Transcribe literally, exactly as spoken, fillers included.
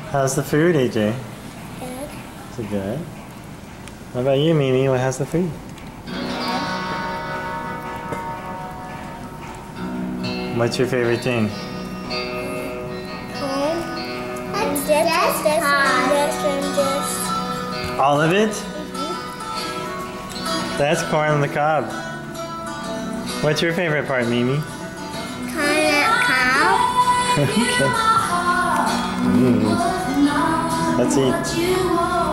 How's the food, A J? Good. Is it good? How about you, Mimi? What has the food? What's your favorite thing? Corn. And this, this, this, and this, and this. All of it? Mm-hmm. That's corn on the cob. What's your favorite part, Mimi? Corn and cow. Okay. Mm. Let's eat.